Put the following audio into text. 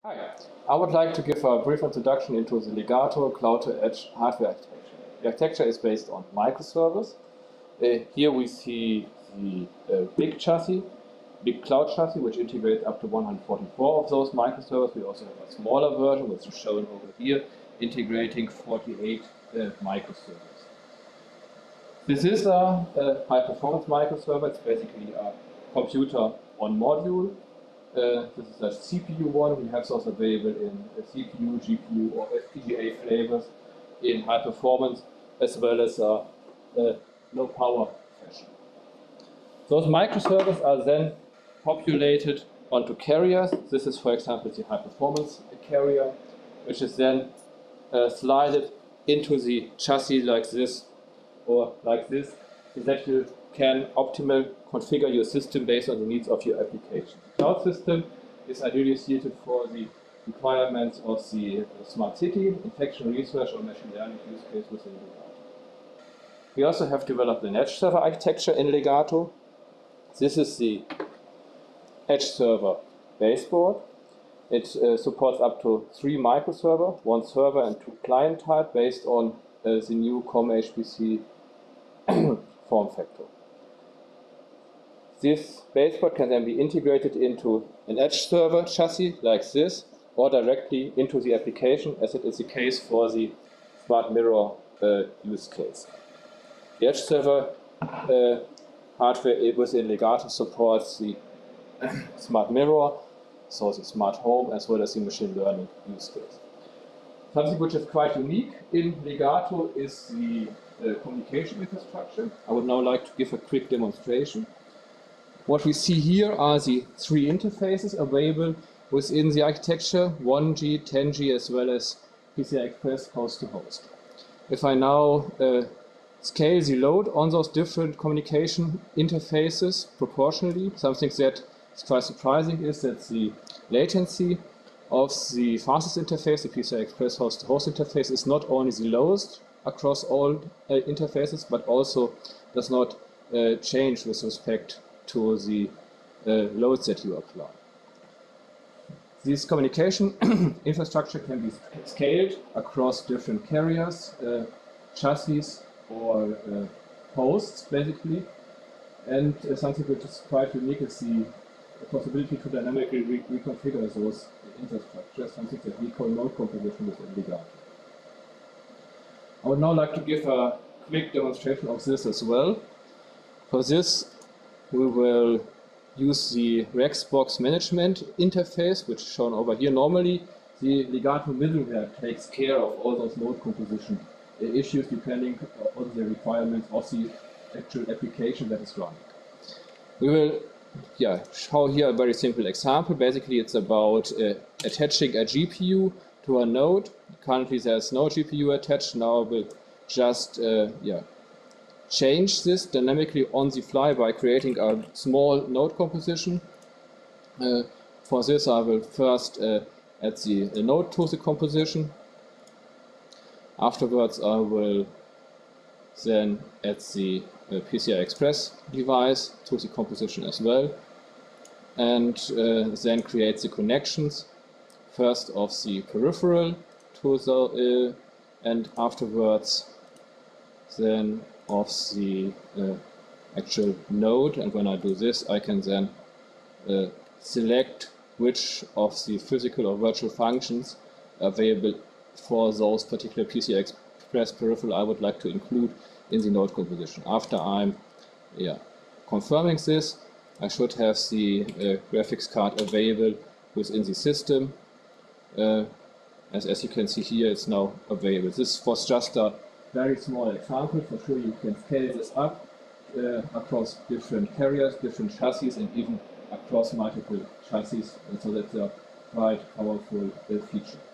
Hi, I would like to give a brief introduction into the Legato cloud-to-edge hardware architecture. The architecture is based on microservice. Here we see the big chassis, big cloud chassis, which integrates up to 144 of those microservices. We also have a smaller version, which is shown over here, integrating 48 microservices. This is a high-performance microserver. It's basically a computer on module. This is a CPU one. We have those available in CPU, GPU, or FPGA flavors in high performance as well as low power fashion. Those microservers are then populated onto carriers. This is, for example, the high performance carrier, which is then slided into the chassis like this or like this, so that you can optimally configure your system based on the needs of your application. The cloud system is ideally suited for the requirements of the smart city, infection research, or machine learning use case within Legato. We also have developed an edge server architecture in Legato. This is the edge server baseboard. It supports up to 3 microserver, 1 server and 2 client type based on the new COM-HPC form factor. This baseboard can then be integrated into an edge server chassis like this, or directly into the application, as it is the case for the smart mirror use case. The edge server hardware within Legato supports the smart mirror, so the smart home, as well as the machine learning use case. Something which is quite unique in Legato is the communication infrastructure. I would now like to give a quick demonstration. What we see here are the 3 interfaces available within the architecture, 1G, 10G, as well as PCI Express host-to-host. If I now scale the load on those different communication interfaces proportionally, something that is quite surprising is that the latency of the fastest interface, the PCI Express host-to-host interface, is not only the lowest across all interfaces, but also does not change with respect to the loads that you apply. This communication infrastructure can be scaled across different carriers, chassis, or hosts, basically. And something which is quite unique is the possibility to dynamically reconfigure those infrastructures, something that we call node composition within Legato. I would now like to give a quick demonstration of this as well. For this, we will use the Rexbox management interface, which is shown over here. Normally, the Legato middleware takes care of all those node composition issues depending on the requirements of the actual application that is running. We will show here a very simple example. Basically, it's about attaching a GPU to a node. Currently, there's no GPU attached. Now we'll just change this dynamically on the fly by creating a small node composition. For this, I will first add the node to the composition. Afterwards, I will then add the PCI Express device to the composition as well, and then create the connections, first of the peripheral to the and afterwards then of the actual node. And when I do this, I can then select which of the physical or virtual functions available for those particular PCI Express peripheral I would like to include in the node composition. After I'm confirming this, I should have the graphics card available within the system. As you can see here, it's now available. This was just a very small example. For sure, you can scale this up across different carriers, different chassis, and even across multiple chassis. And so that's a quite powerful feature.